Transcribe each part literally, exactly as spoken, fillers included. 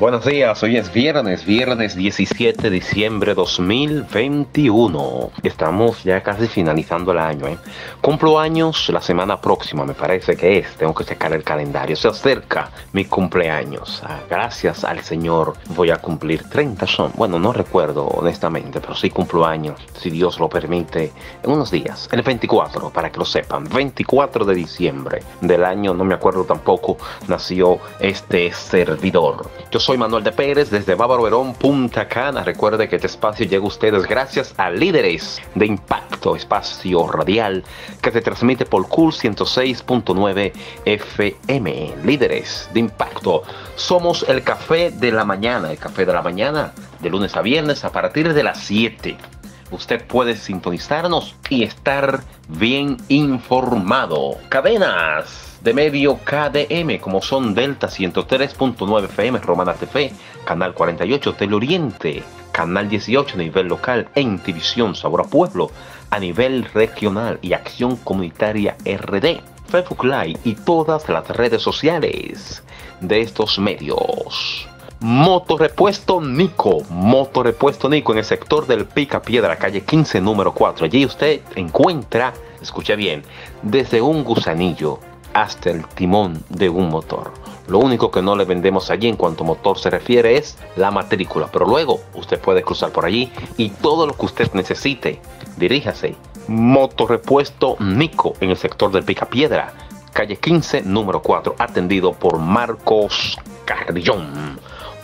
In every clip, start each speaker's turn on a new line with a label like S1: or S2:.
S1: Buenos días, hoy es viernes, viernes diecisiete de diciembre dos mil veintiuno. Estamos ya casi finalizando el año, ¿eh? Cumplo años la semana próxima, me parece que es. Tengo que checar el calendario. Se acerca mi cumpleaños. Ah, gracias al Señor voy a cumplir treinta son. Bueno, no recuerdo honestamente, pero sí cumplo años, si Dios lo permite, en unos días. El veinticuatro, para que lo sepan. veinticuatro de diciembre del año, no me acuerdo tampoco, nació este servidor. Yo soy Manuel de Pérez desde Bávaro Verón, Punta Cana. Recuerde que este espacio llega a ustedes gracias a Líderes de Impacto, espacio radial que se transmite por Cool ciento seis punto nueve F M. Líderes de Impacto. Somos el café de la mañana, el café de la mañana de lunes a viernes a partir de las siete. Usted puede sintonizarnos y estar bien informado. Cadenas de medio K D M como son Delta ciento tres punto nueve F M, Romana T V, Canal cuarenta y ocho Teleoriente, Canal dieciocho a nivel local, en División Sabor a Pueblo a nivel regional y Acción Comunitaria R D, Facebook Live y todas las redes sociales de estos medios. Motorrepuesto Nico, Motorrepuesto Nico en el sector del Picapiedra, calle quince, número cuatro. Allí usted encuentra, escucha bien, desde un gusanillo hasta el timón de un motor. Lo único que no le vendemos allí en cuanto a motor se refiere es la matrícula, pero luego usted puede cruzar por allí y todo lo que usted necesite, diríjase. Motorrepuesto Nico en el sector del Picapiedra, calle quince, número cuatro, atendido por Marcos Carrillón.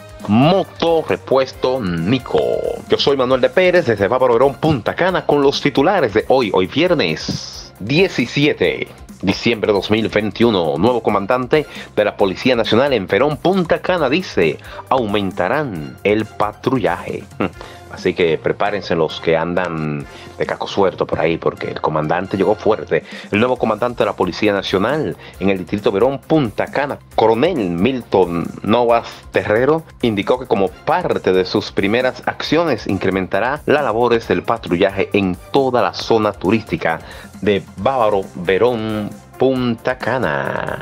S1: Motorrepuesto Nico. Yo soy Manuel de Pérez desde Bávaro Verón, Punta Cana, con los titulares de hoy, hoy viernes diecisiete de diciembre de dos mil veintiuno. Nuevo comandante de la Policía Nacional en Verón, Punta Cana, dice: aumentarán el patrullaje. Así que prepárense los que andan de caco suelto por ahí, porque el comandante llegó fuerte. El nuevo comandante de la Policía Nacional en el distrito Verón, Punta Cana, coronel Milton Novas Terrero, indicó que como parte de sus primeras acciones incrementará las labores del patrullaje en toda la zona turística de Bávaro Verón, Punta Cana.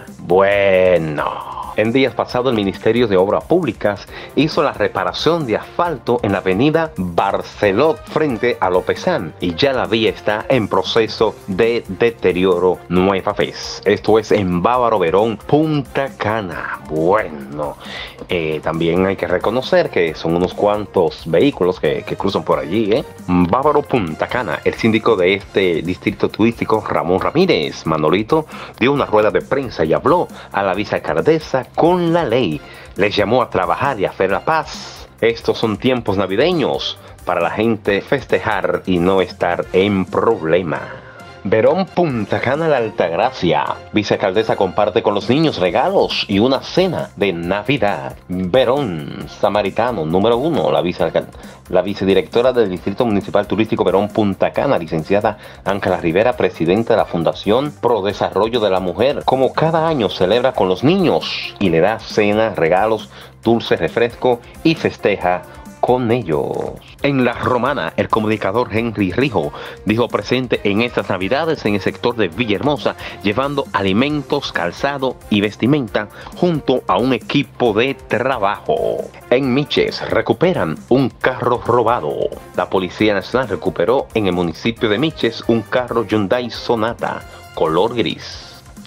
S1: Bueno, en días pasados el Ministerio de Obras Públicas hizo la reparación de asfalto en la avenida Barceló frente a Lopezán y ya la vía está en proceso de deterioro nueva vez. Esto es en Bávaro Verón, Punta Cana. Bueno, eh, también hay que reconocer que son unos cuantos vehículos que, que cruzan por allí, ¿eh? Bávaro, Punta Cana. El síndico de este distrito turístico, Ramón Ramírez Manolito, dio una rueda de prensa y habló a la vicealcaldesa con la ley. Les llamó a trabajar y a hacer la paz. Estos son tiempos navideños para la gente festejar y no estar en problema. Verón, Punta Cana, la Altagracia. Vicealcaldesa comparte con los niños regalos y una cena de Navidad. Verón, Samaritano, número uno. La, la vicedirectora del Distrito Municipal Turístico Verón, Punta Cana, licenciada Ángela Rivera, presidenta de la Fundación Pro Desarrollo de la Mujer, como cada año celebra con los niños y le da cena, regalos, dulce, refresco y festeja con ellos. En La Romana, el comunicador Henry Rijo dijo presente en estas navidades en el sector de Villahermosa, llevando alimentos, calzado y vestimenta junto a un equipo de trabajo. En Miches recuperan un carro robado. La Policía Nacional recuperó en el municipio de Miches un carro Hyundai Sonata color gris.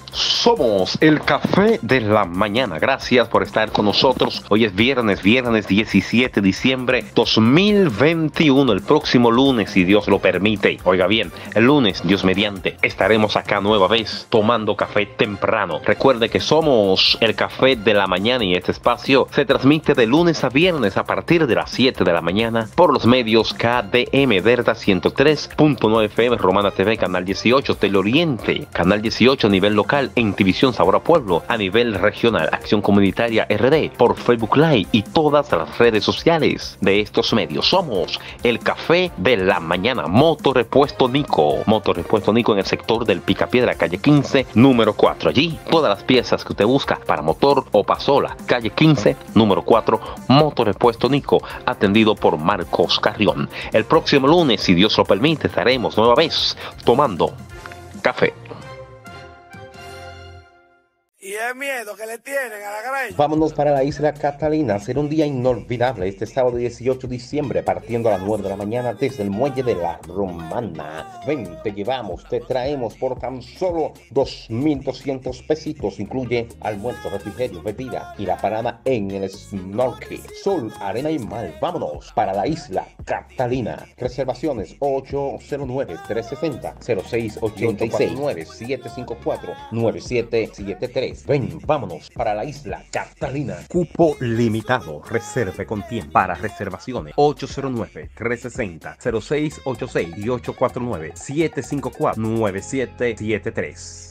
S1: Somos el café de la mañana. Gracias por estar con nosotros. Hoy es viernes, viernes diecisiete de diciembre dos mil veintiuno. El próximo lunes, si Dios lo permite, oiga bien, el lunes, Dios mediante, estaremos acá nueva vez tomando café temprano. Recuerde que somos el café de la mañana y este espacio se transmite de lunes a viernes a partir de las siete de la mañana por los medios K D M, Delta ciento tres punto nueve F M, Romana T V, Canal dieciocho, Teleoriente, Canal dieciocho a nivel local, en División Sabor a Pueblo a nivel regional, Acción Comunitaria R D, por Facebook Live y todas las redes sociales de estos medios. Somos el café de la mañana. Motorrepuesto Nico, Motorrepuesto Nico en el sector del Picapiedra, calle quince, número cuatro. Allí todas las piezas que usted busca para motor o pasola, calle quince, número cuatro, Motorrepuesto Nico, atendido por Marcos Carrión. El próximo lunes, si Dios lo permite, estaremos nueva vez tomando café.
S2: Y el miedo que le tienen a la greña.
S3: Vámonos para la isla Catalina. Será un día inolvidable este sábado dieciocho de diciembre, partiendo a las nueve de la mañana desde el muelle de la Romana. Ven, te llevamos, te traemos por tan solo dos mil doscientos pesitos. Incluye almuerzo, refrigerio, bebida y la parada en el snorkel. Sol, arena y mar. Vámonos para la isla Catalina. Reservaciones ocho cero nueve, tres seis cero, cero seis ocho seis, nueve siete cinco cuatro, nueve siete siete tres. Ven, vámonos para la isla Catalina. Cupo limitado. Reserve con tiempo. Para reservaciones ocho cero nueve, tres seis cero, cero seis ocho seis y ocho cuatro nueve, siete cinco cuatro, nueve siete siete tres.